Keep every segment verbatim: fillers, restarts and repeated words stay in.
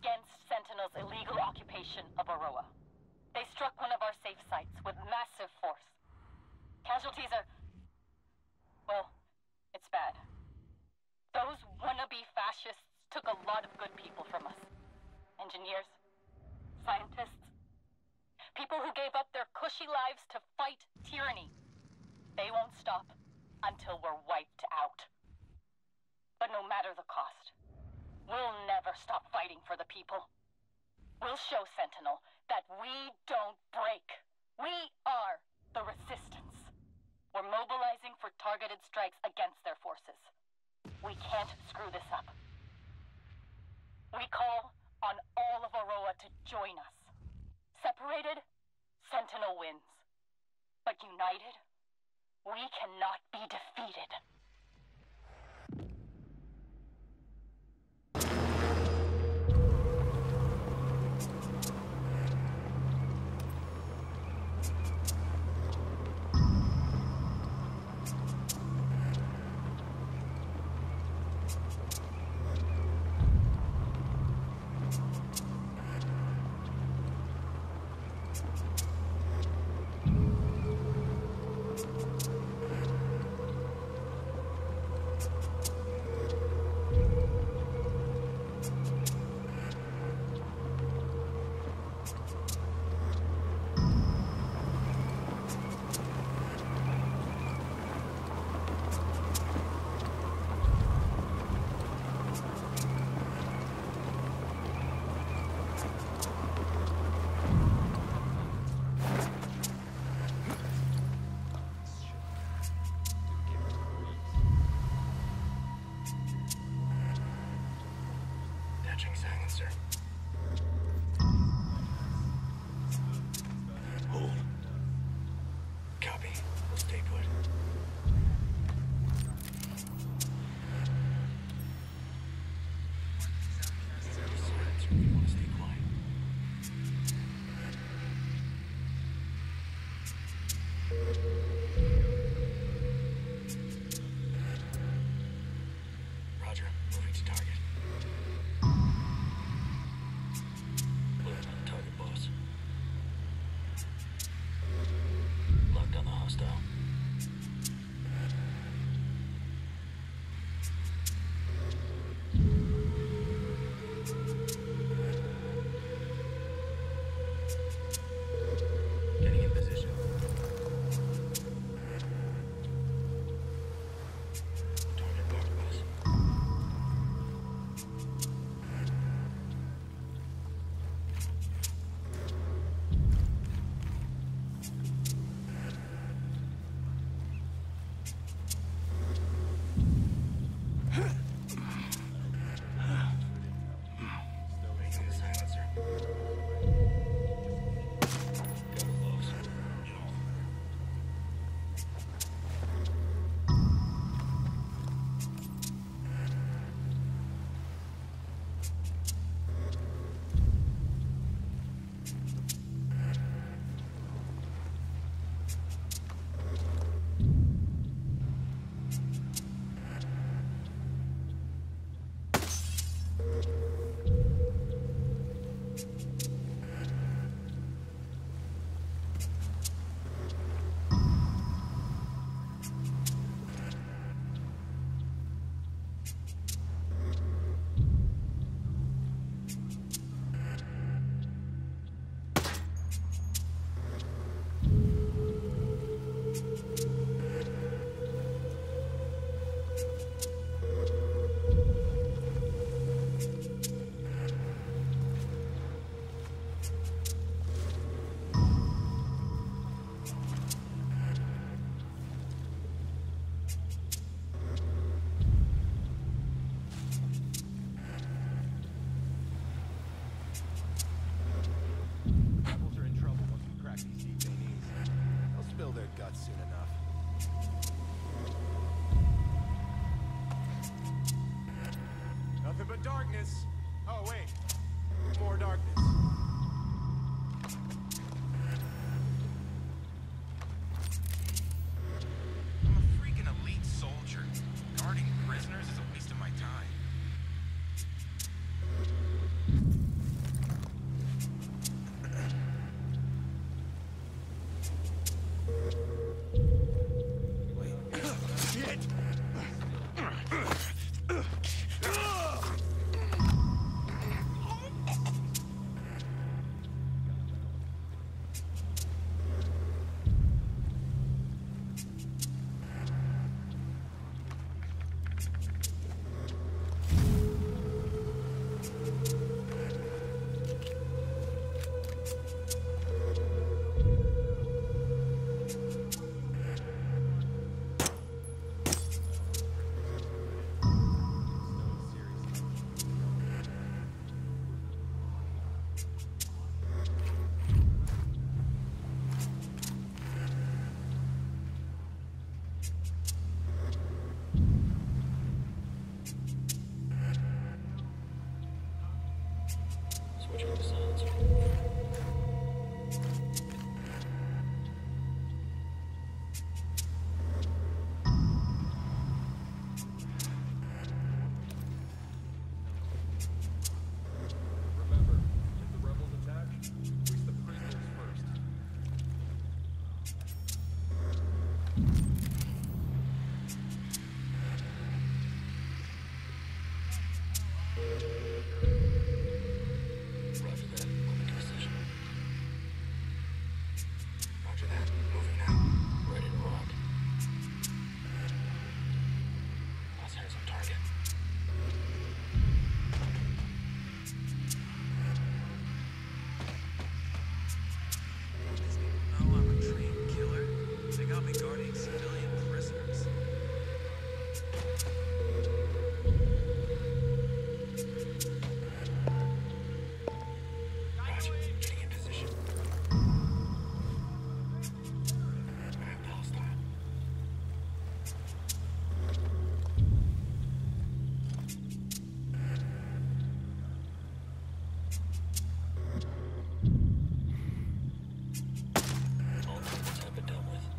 against Sentinel's illegal occupation of Aroa. They struck one of our safe sites with massive force. Casualties are... well, it's bad. Those wannabe fascists took a lot of good people from us. Engineers, scientists, people who gave up their cushy lives to fight tyranny. They won't stop until we're wiped out. But no matter the cost, we'll never stop fighting for the people. We'll show Sentinel that we don't break. We are the resistance. We're mobilizing for targeted strikes against their forces. We can't screw this up. We call on all of Aroa to join us. Separated, Sentinel wins. But united, we cannot be defeated. Silencer. Hold. Copy. We'll stay put. Silencer, if you want to stay quiet. Roger. Moving to target. Target boss. Locked on the hostile. Getting in position. Target marked, boss. Soon enough. Nothing but darkness. Oh, wait. More darkness. I'm a freaking elite soldier. Guarding prisoners is a waste of my time. got me guarding civilian prisoners. Roger, getting in position. I have the hostile. All targets have been dealt with.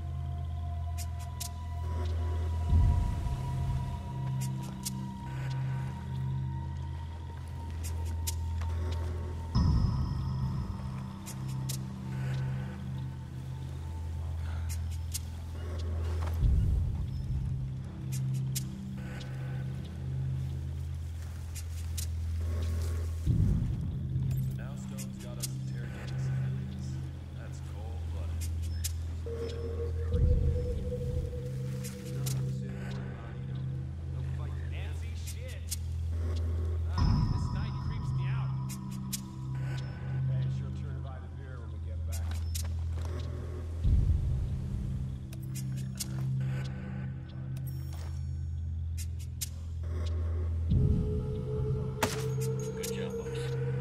Now Stone's got us interrogating civilians. That's cold-blooded. Nancy, shit! Ah, this night creeps me out. Hey, sure turn to buy the beer when we get back. Good job, boss.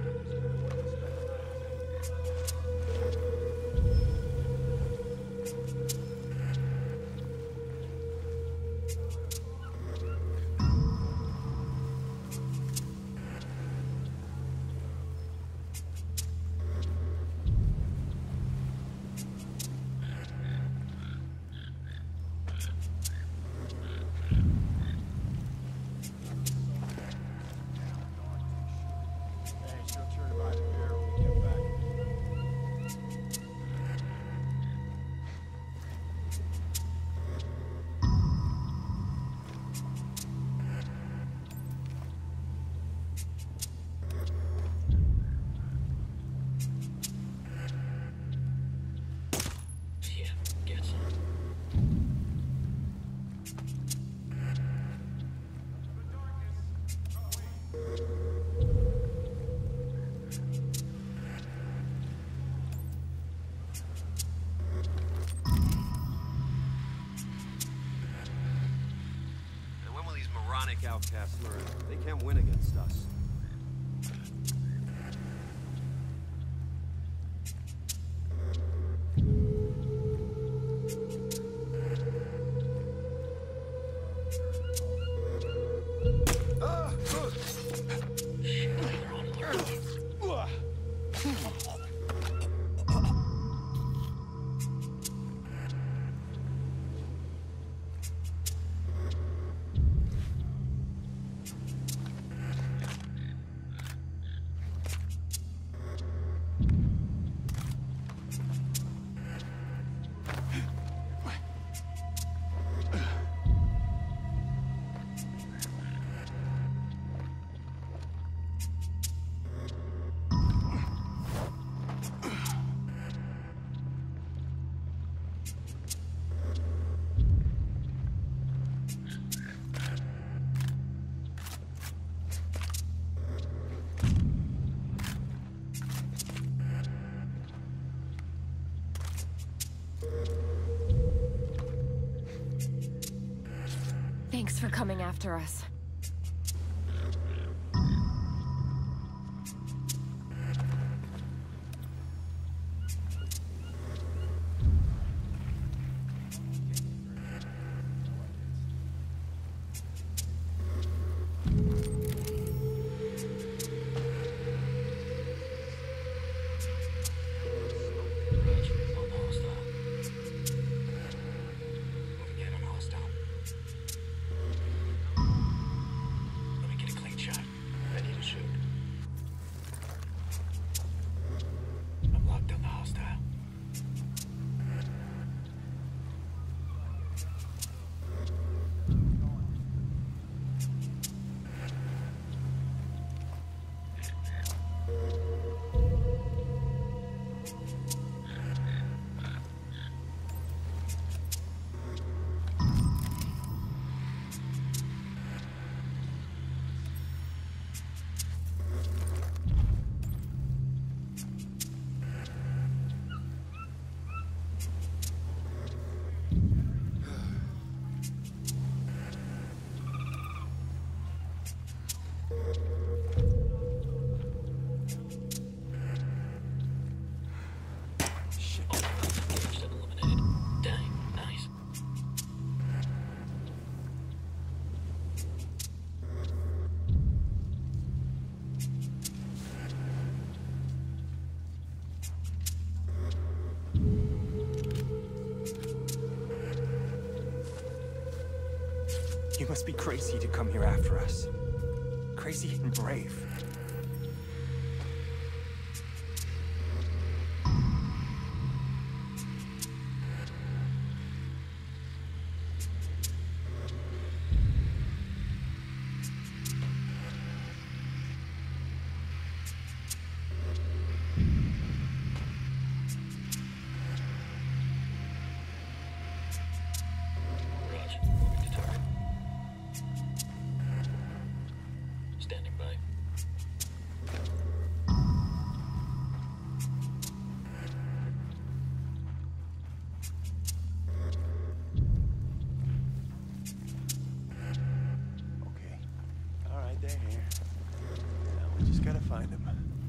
Hey, sure turn to buy the beer when we get back. Yeah, get some. And when will these moronic outcasts learn they can't win against us? Thanks for coming after us. Roger, on the hostile. Moving in on hostile. You must be crazy to come here after us. Crazy and brave. They're here. Now we just gotta find them.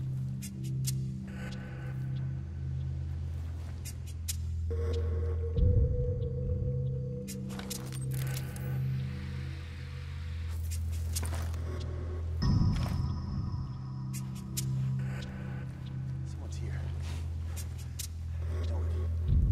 Someone's here. I know it.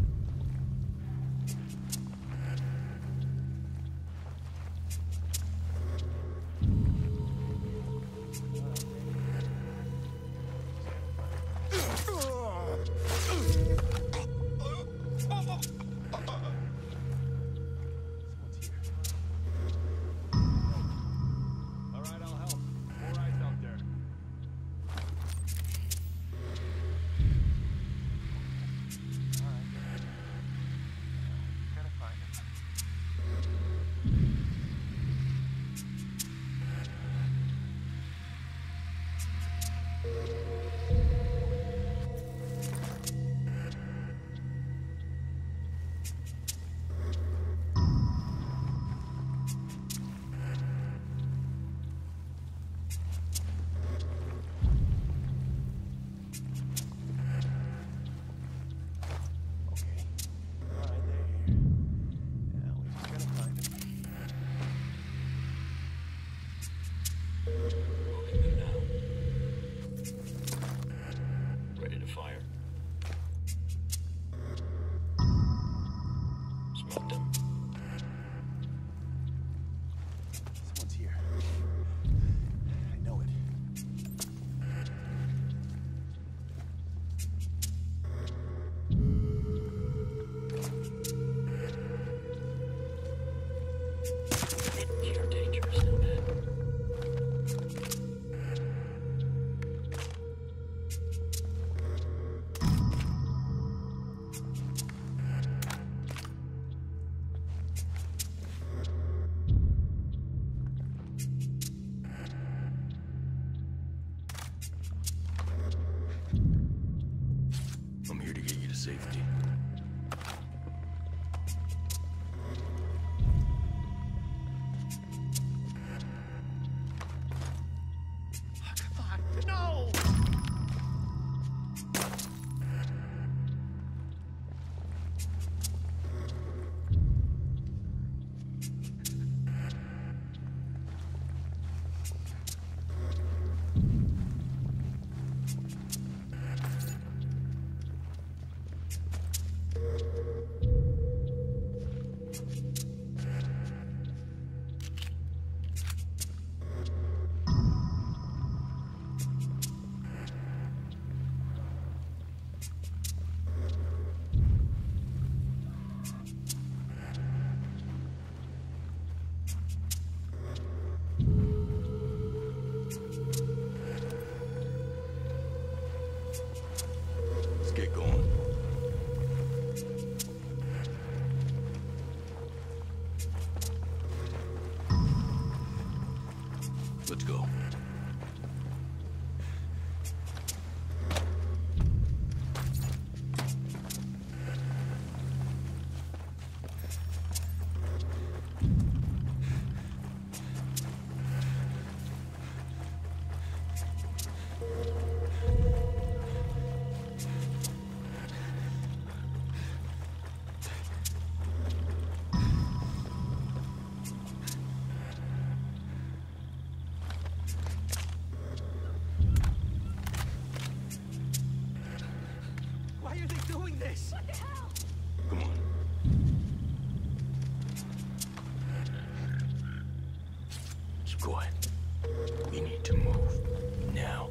Safety. Come on, no! Let's get going. Let's go. Go ahead. We need to move. Now.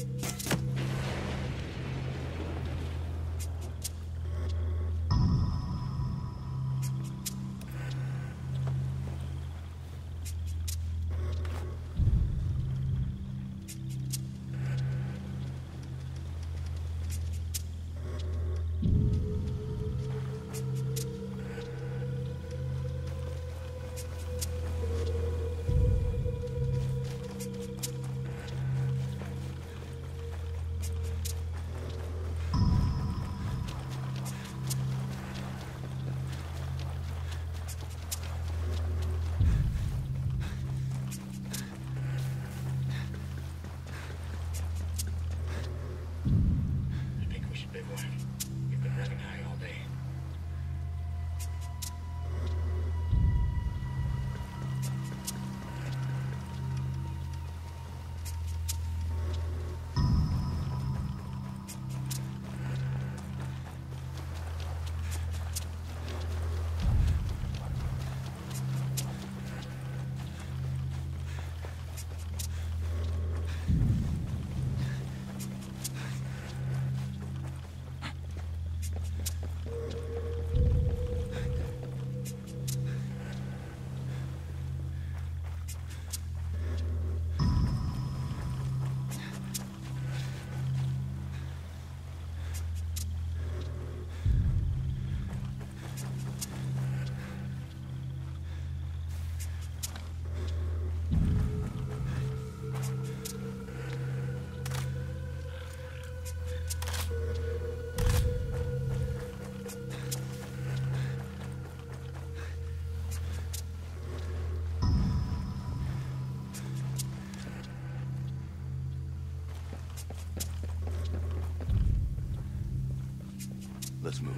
Let's move.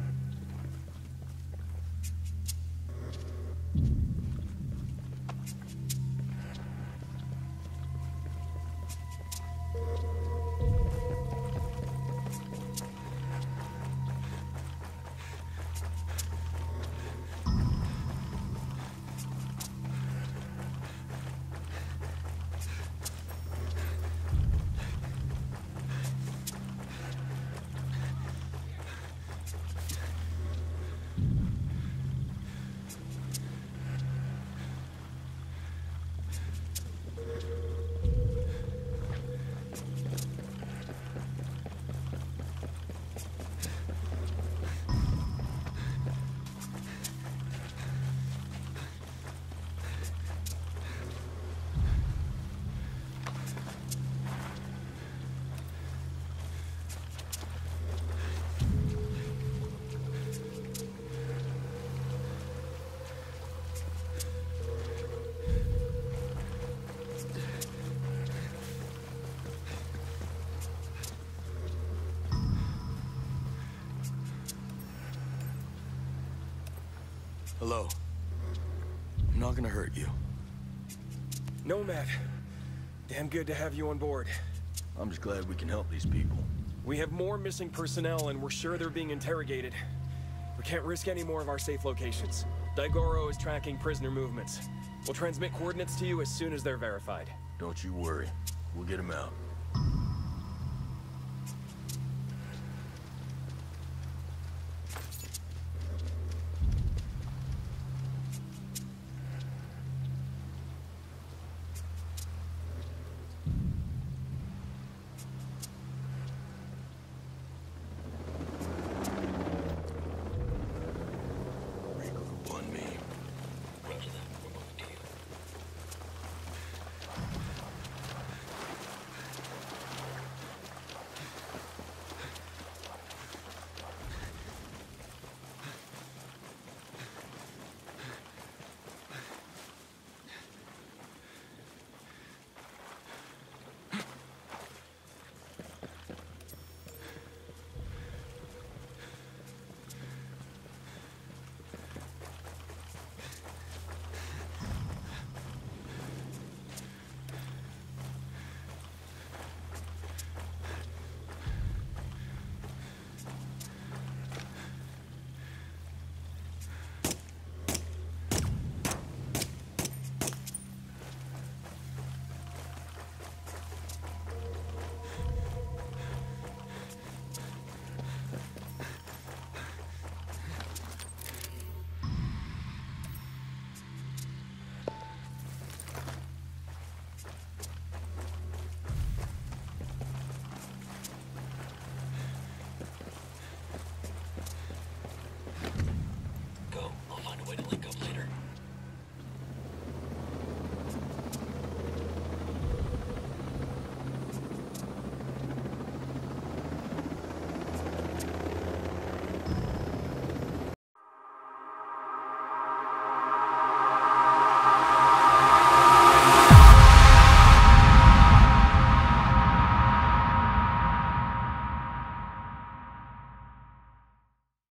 Hello. I'm not gonna hurt you. Nomad. Damn good to have you on board. I'm just glad we can help these people. We have more missing personnel, and we're sure they're being interrogated. We can't risk any more of our safe locations. Daigoro is tracking prisoner movements. We'll transmit coordinates to you as soon as they're verified. Don't you worry. We'll get them out.